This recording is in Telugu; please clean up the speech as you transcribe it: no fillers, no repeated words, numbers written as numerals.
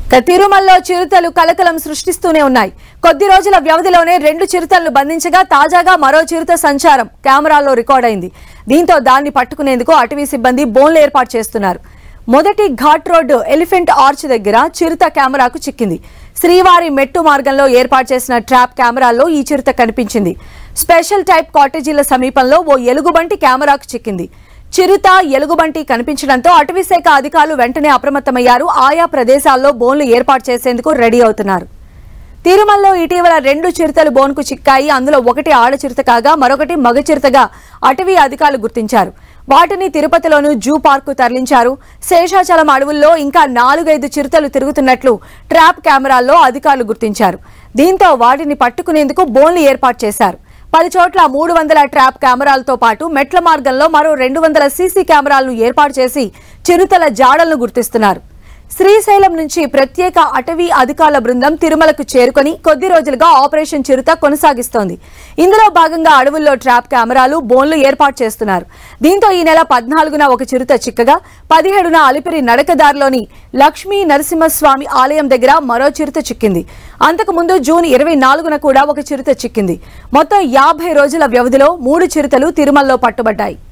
తిరుమలలో చిరుతలు కలకలం సృష్టిస్తూనే ఉన్నాయి. కొద్ది రోజుల వ్యవధిలోనే 2 చిరుతలను బంధించగా తాజాగా మరో చిరుత సంచారం కెమెరాల్లో రికార్డ్ అయింది. దీంతో దాన్ని పట్టుకునేందుకు అటవీ సిబ్బంది బోన్లు ఏర్పాటు చేస్తున్నారు. మొదటి ఘాట్ రోడ్డు ఎలిఫెంట్ ఆర్చ్ దగ్గర చిరుత కెమెరాకు చిక్కింది. శ్రీవారి మెట్టు మార్గంలో ఏర్పాటు చేసిన ట్రాప్ కెమెరాల్లో ఈ చిరుత కనిపించింది. స్పెషల్ టైప్ కాటేజీల సమీపంలో ఓ ఎలుగుబంటి కెమెరాకు చిక్కింది. చిరుత ఎలుగుబంటి కనిపించడంతో అటవీ శాఖ అధికారులు వెంటనే అప్రమత్తమయ్యారు. ఆయా ప్రదేశాల్లో బోన్లు ఏర్పాటు చేసేందుకు రెడీ అవుతున్నారు. తిరుమలలో ఇటీవల 2 చిరుతలు బోన్కు చిక్కాయి. అందులో ఒకటి ఆడ చిరుత కాగా మరొకటి మగ చిరుతగా అటవీ అధికారులు గుర్తించారు. వాటిని తిరుపతిలోని జూ పార్కు తరలించారు. శేషాచలం అడవుల్లో ఇంకా 4-5 చిరుతలు తిరుగుతున్నట్లు ట్రాప్ కెమెరాల్లో అధికారులు గుర్తించారు. దీంతో వాటిని పట్టుకునేందుకు బోన్లు ఏర్పాటు చేశారు. 10 చోట్ల 300 ట్రాప్ కెమెరాలతో పాటు మెట్ల మార్గంలో మరో 200 సీసీ కెమెరాలను ఏర్పాటు చేసి చిరుతల జాడలను గుర్తిస్తున్నారు. శ్రీశైలం నుంచి ప్రత్యేక అటవీ అధికారుల బృందం తిరుమలకు చేరుకుని కొద్ది రోజులుగా ఆపరేషన్ చిరుత కొనసాగిస్తోంది. ఇందులో భాగంగా అడవుల్లో ట్రాప్ కెమెరాలు, బోన్లు ఏర్పాటు చేస్తున్నారు. దీంతో ఈ నెల 14న ఒక చిరుత చిక్కగా 17న అలిపిరి నడకదారిలోని లక్ష్మీ నరసింహస్వామి ఆలయం దగ్గర మరో చిరుత చిక్కింది. అంతకుముందు జూన్ 24న కూడా ఒక చిరుత చిక్కింది. మొత్తం 50 రోజుల వ్యవధిలో 3 చిరుతలు తిరుమలలో పట్టుబడ్డాయి.